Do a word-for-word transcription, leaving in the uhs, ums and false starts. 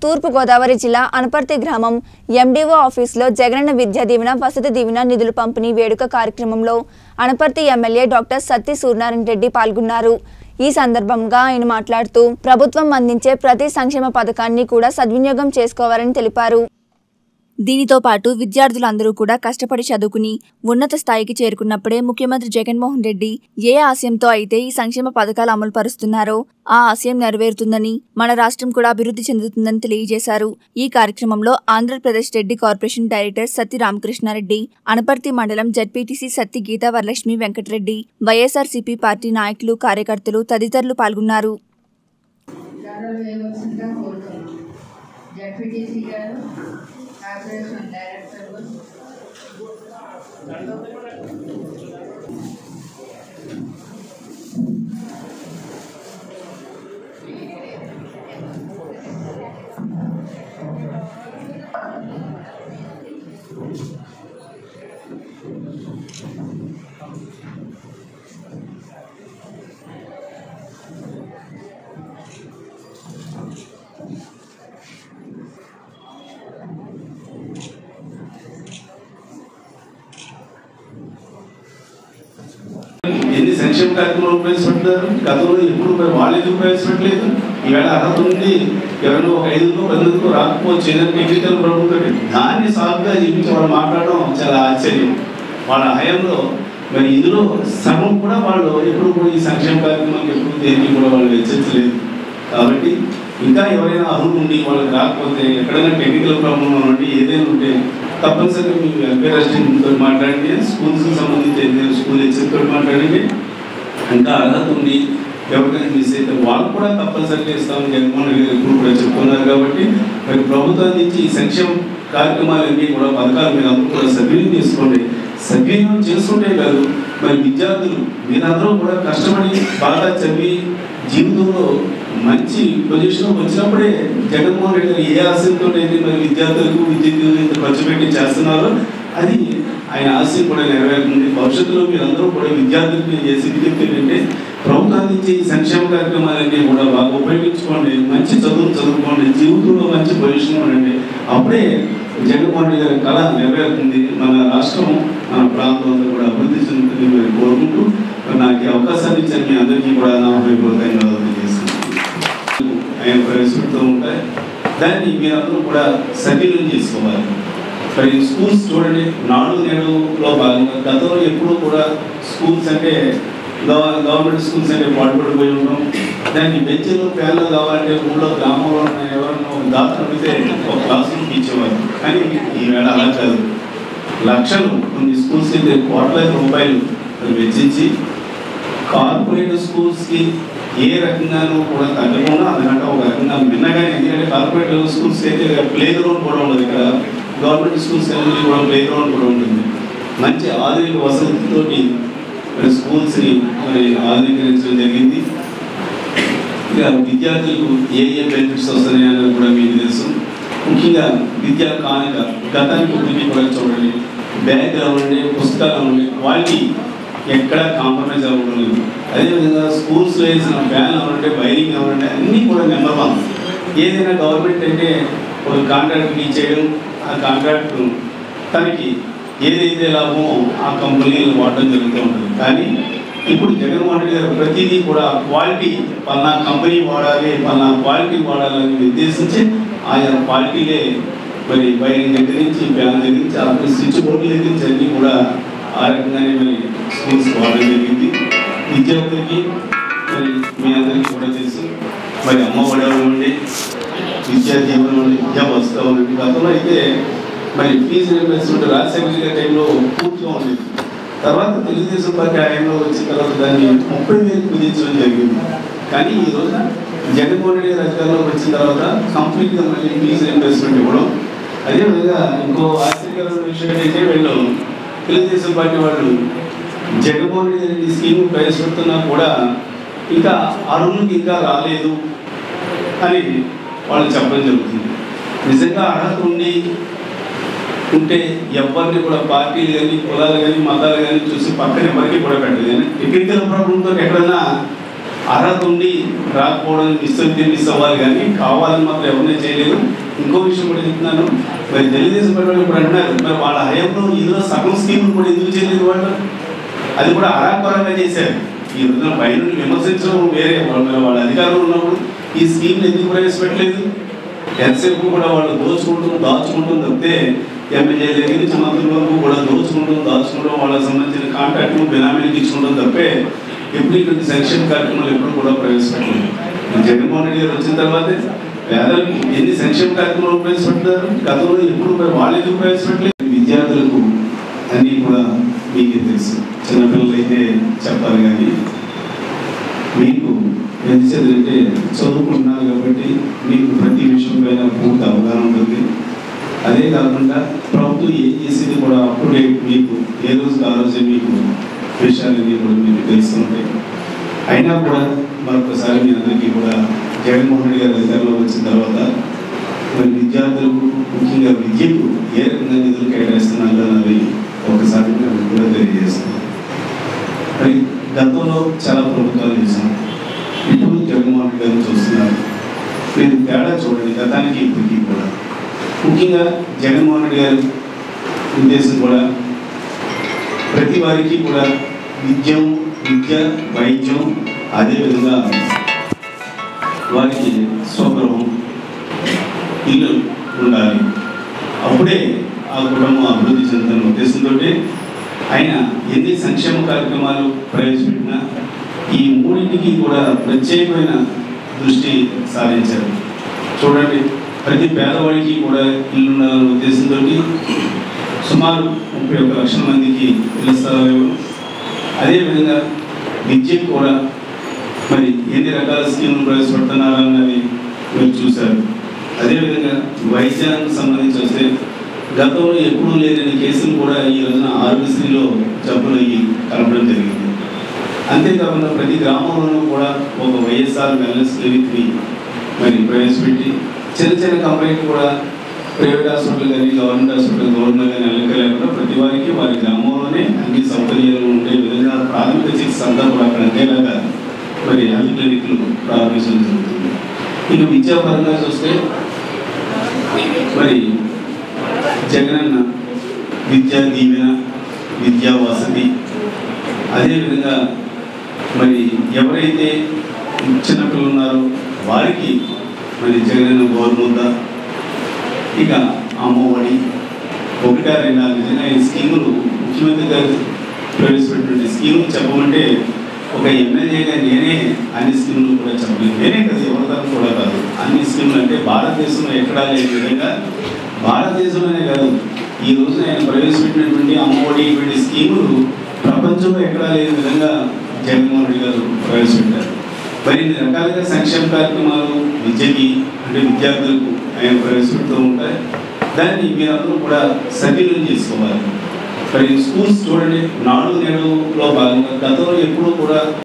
తూర్పు గోదావరి జిల్లా అనపర్తి గ్రామం ఎండిఓ ఆఫీసులో జగనన్న విద్యా దీవెన వసతి దీవెన నిధుల పంపిణీ వేడుక కార్యక్రమంలో అనపర్తి ఎమ్మెల్యే డాక్టర్ సత్తి సూర్యనారాయణ రెడ్డి పాల్గొన్నారు। ఈ సందర్భంగా ఆయన మాట్లాడుతూ ప్రభుత్వం అందించే ప్రతి సంక్షేమ పథకాన్ని కూడా సద్వినియోగం చేసుకోవాలని తెలిపారు। దీనితో పాటు విద్యార్థులందరూ కూడా కష్టపడి చదువుకుని ఉన్నత స్థాయికి చేరుకున్నప్పుడే ముఖ్యమంత్రి జగన్మోహన్ రెడ్డి ఏ ఆశయంతో అయితే ఈ సంక్షేమ పథకాలు అమలు పరుస్తున్నారో ఆ ఆశయం నెరవేరుతుందని మన రాష్ట్రం కూడా అభివృద్ధి చెందుతుందని తెలియజేశారు। ఈ కార్యక్రమంలో ఆంధ్రప్రదేశ్ రెడ్డి కార్పొరేషన్ డైరెక్టర్ సత్తి రామకృష్ణారెడ్డి, అనపర్తి మండలం జడ్పీటీసీ సత్తి గీతా వరలక్ష్మి వెంకటరెడ్డి, వైఎస్ఆర్సీపీ పార్టీ నాయకులు, కార్యకర్తలు తదితరులు పాల్గొన్నారు। Operation Director ఎన్ని సంక్షేమ కార్యక్రమాలు ప్రవేశపెడతారు, గతంలో ఎప్పుడు వాళ్ళు ఎందుకు ప్రవేశపెట్టలేదు? ఈవేళ అర్హత ఉంది, ఎవరినో ఒక ఐదుకో పదికో రాకపోవచ్చు, ఏదైనా టెక్నికల్ ప్రభుత్వం దాన్ని సాగుగా చూపించి వాళ్ళు మాట్లాడడం చాలా ఆశ్చర్యం। వాళ్ళ హయాంలో మరి ఇందులో సగం కూడా వాళ్ళు ఎప్పుడు కూడా ఈ సంక్షేమ కార్యక్రమాలకు ఎప్పుడు దేనికి కూడా వాళ్ళు వెచ్చించలేదు। కాబట్టి ఇంకా ఎవరైనా అర్హులు ఉండి వాళ్ళకి రాకపోతే, ఎక్కడైనా టెక్నికల్ ప్రాబ్లం ఉండి ఏదైనా ఉంటే తప్పనిసరిగా మీ వెల్ఫేర్ అసిస్టెంట్తో మాట్లాడండి, స్కూల్స్కి సంబంధించి ఏదైనా స్కూల్ హెచ్ఎంతో మాట్లాడండి। ఇంకా అర్హత ఉంది ఎవరికైనా మిస్ అయితే వాళ్ళు కూడా తప్పనిసరిగా ఇస్తామని జగన్మోహన్ రెడ్డి గారు ఇప్పుడు కూడా చెప్తున్నారు। కాబట్టి మరి ప్రభుత్వం నుంచి ఈ సంక్షేమ కార్యక్రమాలన్నీ కూడా పథకాలు మీరు అందరూ కూడా సద్వినియోగం చేసుకోండి। సద్వినియోగం చేసుకుంటే కాదు, మరి విద్యార్థులు మీరందరూ కూడా కష్టపడి బాగా చదివి జీవితంలో మంచి పొజిషన్కి వచ్చినప్పుడే జగన్మోహన్ రెడ్డి గారు ఏ ఆశయంతో అయితే మరి విద్యార్థులకు విద్యకు ఇంత ఖర్చు పెట్టి చేస్తున్నారో అది ఆయన ఆశయం కూడా నెరవేరుతుంది। భవిష్యత్తులో మీరందరూ కూడా విద్యార్థులకి చేసి విజ్ఞప్తి ఏంటంటే ప్రభుత్వం నుంచి ఈ సంక్షేమ కార్యక్రమాలన్నీ కూడా బాగా ఉపయోగించుకోండి, మంచి చదువులు చదువుకోండి, జీవితంలో మంచి పొజిషన్ ఉండండి, అప్పుడే జగన్మోహన్ రెడ్డి గారి కళ నెరవేరుతుంది। మన రాష్ట్రం మన ప్రాంతంలో కూడా అభివృద్ధి చెందుతుంది మీరు కోరుకుంటూ నాకు ఈ అవకాశాన్ని ఇచ్చాను మీ అందరికీ కూడా నా హృదయపూర్వకంగా చేస్తున్నాను। ఆయన ప్రవేశపెడుతూ ఉంటాయి, దాన్ని మీరందరూ కూడా సద్వినియోగం చేసుకోవాలి। మరి స్కూల్స్ చూడండి, నాడు నేడులో భాగంగా గతంలో ఎప్పుడూ కూడా స్కూల్స్ అంటే గవర్నమెంట్ స్కూల్స్ అంటే పాటుపడిపోయి ఉంటాం, దానికి బెంచ్లో ఫ్యాన్లు కావాలంటే ఊళ్ళో గ్రామంలో ఎవరన్నా ఒక దాతను అడిగితే ఒక క్లాస్ రూమ్ ఇచ్చేవారు। కానీ ఈవేళ అలా కాదు, లక్షలు కొన్ని స్కూల్స్ అయితే కోట్ల రూపాయలు వెచ్చించి కార్పొరేట్ స్కూల్స్కి ఏ రకంగానూ కూడా తగ్గకుండా అందుకంటే ఒక రకంగా మిన్నగానే, ఎందుకంటే కార్పొరేట్ స్కూల్స్ అయితే ప్లే గ్రౌండ్ కూడా ఉండదు, ఇక్కడ గవర్నమెంట్ స్కూల్స్ అనేది కూడా ప్లే గ్రౌండ్ కూడా ఉంటుంది। మంచి ఆధునిక వసతితోటి మరి స్కూల్స్ని మరి ఆధునీకరించడం జరిగింది। ఇక విద్యార్థులకు ఏ ఏ బెనిఫిట్స్ వస్తున్నాయి అనేది కూడా మీకు తెలుసు। ముఖ్యంగా విద్యా కానుక గతానికి ఇప్పటికీ కూడా చూడండి, బ్యాగ్ అవ్వండి, పుస్తకాలు అవ్వండి, క్వాలిటీ ఎక్కడ కాంప్రమైజ్ అవ్వడం లేదు। అదేవిధంగా స్కూల్స్లో వేసిన ఫ్యాన్ అవ్వండి, వైరింగ్ అవ్వండి, అన్నీ కూడా నెంబర్ వన్। ఏదైనా గవర్నమెంట్ అంటే ఒక కాంట్రాక్ట్ ఇచ్చేయడం, ఆ కాంట్రాక్ట్ తనకి ఏదైతే లాభమో ఆ కంపెనీలు వాడడం జరుగుతూ ఉంటుంది। కానీ ఇప్పుడు జగన్మోహన్ రెడ్డి గారు ప్రతిదీ కూడా క్వాలిటీ పలానా కంపెనీ వాడాలి, పలానా క్వాలిటీ వాడాలని ఉద్దేశించి ఆయా క్వాలిటీలే మరి వైరింగ్ దగ్గర నుంచి ఫ్యాన్ దగ్గర నుంచి ఆ స్విచ్ బోర్డుల దగ్గర నుంచి అన్నీ కూడా ఆ రకంగానే మరి స్కూల్స్ వాడడం జరిగింది। విద్యార్థులకి మరి మీ అందరికీ కూడా తెలుసు, మరి అమ్మ ఒడి ఉండి విద్యా దీవెన ఉండి విద్యా వస్తువు ఉండి గతంలో అయితే మరి ఫీజు రీయింబర్స్మెంట్ రాజశేఖర్ గారి టైంలో పూర్తిగా ఉండేది, తర్వాత తెలుగుదేశం పార్టీ ఆయనలో వచ్చిన తర్వాత దాన్ని ముప్పై వేలకు కుదించడం జరిగింది। కానీ ఈ రోజున జగన్మోహన్ రెడ్డి గారి అధికారంలోకి వచ్చిన తర్వాత కంప్లీట్గా మళ్ళీ ఫీజు రీయింబర్స్మెంట్ ఇవ్వడం। అదేవిధంగా ఇంకో ఆశ్చర్యకరమైన విషయం ఏంటంటే వీళ్ళు తెలుగుదేశం పార్టీ వాళ్ళు జగన్మోహన్ రెడ్డి గారి స్కీమ్ ప్రవేశపెడుతున్నా కూడా ఇంకా అర్హులకు ఇంకా రాలేదు అని వాళ్ళు చెప్పడం జరుగుతుంది। నిజంగా అర్హత ఉండి ఉంటే ఎవరిని కూడా పార్టీలు కానీ కులాలు కానీ మతాలు కానీ చూసి పక్కన ఎవరికి కూడా పెట్టలేదు। టెక్నికల్ ప్రాబ్లంతో ఎక్కడన్నా అర్హత ఉండి రాకపోవడం మిస్ అయితే మిస్ అవ్వాలి, కానీ కావాలని మాత్రం ఎవరినే చేయలేదు. ఇంకో విషయం కూడా చెప్తున్నాను, మరి తెలుగుదేశం పార్టీ ఇప్పుడు అంటున్నారు, మరి వాళ్ళ హయాంలో ఇందులో సగం స్కీములు కూడా ఎందుకు చేయలేదు వాళ్ళు? అది కూడా అరాకొరంగా చేశారు. ఈ రోజున పైన విమర్శించడం వేరే, వాళ్ళ వాళ్ళ అధికారులు ఉన్నప్పుడు ఈ స్కీమ్లు ఎందుకు ప్రవేశపెట్టలేదు? ఎంతసేపు కూడా వాళ్ళు దోచుకుంటూ దాచుకుంటూ తప్పితే ఎమ్మెల్యే దగ్గర నుంచి మంత్రుల వరకు కూడా దోచుకుంటూ దాచుకుంటాం, వాళ్ళకి సంబంధించిన కాంట్రాక్ట్లు బినామీలకు ఇచ్చుకుంటాం తప్పే ఎప్పుడు ఇటువంటి సంక్షేమ కార్యక్రమాలు ఎప్పుడు కూడా ప్రవేశపెట్టలేదు. జగన్మోహన్ రెడ్డి గారు వచ్చిన తర్వాతే పేదలకు ఎన్ని సంక్షేమ కార్యక్రమాలు ప్రవేశపెడతారు, గతంలో ఎప్పుడు వాళ్ళు ఎందుకు ప్రవేశపెట్టలేదు? విద్యార్థులకు అన్నీ కూడా మీకే తెలుసు, చిన్నపిల్లలు అయితే చెప్పాలి, కానీ మీకు ఎంత చదివితే చదువుకుంటున్నారు కాబట్టి మీకు ప్రతి విషయం పైన పూర్తి అవగాహన ఉంటుంది. అదే కాకుండా ప్రభుత్వం ఏం చేసేది కూడా అప్పుడే మీకు ఏ రోజు ఆ రోజే మీకు విషయాలన్నీ కూడా మీకు తెలుస్తుంటాయి. అయినా కూడా మరొకసారి మీ అందరికీ కూడా జగన్మోహన్ రెడ్డి గారి అధికారంలో వచ్చిన తర్వాత మరి విద్యార్థులకు ముఖ్యంగా విద్యకు ఏ రకంగా నిధులు కేటాయిస్తున్నారు అన్నది ఒకసారి మేము కూడా తెలియజేస్తున్నాం. మరి గతంలో చాలా ప్రభుత్వాలు చేశాం, ఇప్పుడు జగన్మోహన్ రెడ్డి గారిని చూస్తున్నారు. మీరు తేడా చూడండి గతానికి ఇప్పటికీ కూడా. ముఖ్యంగా జగన్మోహన్ రెడ్డి గారి ఉద్దేశం కూడా ప్రతి వారికి కూడా విద్యం విద్య వైద్యం అదేవిధంగా వారికి స్వగృహం ఇల్లు ఉండాలి, అప్పుడే ఆ కుటుంబం అభివృద్ధి చెందుతున్న ఉద్దేశంతో ఆయన ఎన్ని సంక్షేమ కార్యక్రమాలు ప్రవేశపెట్టినా ఈ మూడింటికి కూడా ప్రత్యేకమైన దృష్టి సారించారు. చూడండి, ప్రతి పేదవాడికి కూడా ఇల్లు ఉండాలనే ఉద్దేశంతో సుమారు ముప్పై ఒక్క లక్షల మందికి ఇళ్ల స్థలాలు, అదేవిధంగా విద్యకు కూడా మరి ఎన్ని రకాల స్కీములు ప్రవేశపెడుతున్నారన్నది మీరు చూశారు. అదేవిధంగా వైద్యానికి సంబంధించి వస్తే గతంలో ఎప్పుడూ లేని కేసులు కూడా ఈ రోజున ఆరోగ్యశ్రీలో జబ్బులు అయ్యి కలపడం జరిగింది. అంతేకాకుండా ప్రతి గ్రామంలోనూ కూడా ఒక వైఎస్ఆర్ వెల్నెస్ క్లినిక్ని మరి ప్రవేశపెట్టి చిన్న చిన్న కంపెనీలు కూడా ప్రైవేట్ హాస్పిటల్ కానీ గవర్నమెంట్ హాస్పిటల్ గవర్నమెంట్ కానీ అలక లేకుండా ప్రతి వారికి వారి గ్రామంలోనే అన్ని సౌకర్యాలు ఉండే విధంగా ప్రాథమిక చికిత్స అంతా కూడా అక్కడ అందేలాగా మరి హెల్త్ క్లినిక్లు ప్రారంభించడం జరుగుతుంది. ఇక విద్యాపరంగా చూస్తే మరి జగనన్న విద్యా దీవెన, విద్యా వసతి, అదేవిధంగా మరి ఎవరైతే చిన్నపిల్లలు ఉన్నారో వారికి మరి జగనన్న గోరుముద్ద, ఇక అమ్మఒడి, ఒకటా రెండా నిజంగా ఈ స్కీములు ముఖ్యమంత్రి గారు ప్రవేశపెట్టినటువంటి స్కీములు చెప్పమంటే ఒక ఎమ్మెల్యేగా నేనే అన్ని స్కీములు కూడా చెప్పలేదు. నేనే కదా, ఎవరిదాకా కూడా కాదు. అన్ని స్కీములు అంటే భారతదేశంలో ఎక్కడా లేని విధంగా, భారతదేశంలోనే కాదు ఈ రోజున ఆయన ప్రవేశపెట్టినటువంటి అమ్మఒడి ఇటువంటి స్కీములు ప్రపంచంలో ఎక్కడా లేని విధంగా జగన్మోహన్ రెడ్డి గారు ప్రవేశపెట్టారు. మరిన్ని రకాలుగా సంక్షేమ కార్యక్రమాలు విద్యకి అంటే విద్యార్థులకు ఆయన ప్రవేశపెడుతూ ఉంటాయి. దాన్ని మీరందరూ కూడా సద్వినియోగం చేసుకోవాలి. మరి స్కూల్స్ చూడండి, నాడు నేడులో భాగంగా గతంలో ఎప్పుడూ కూడా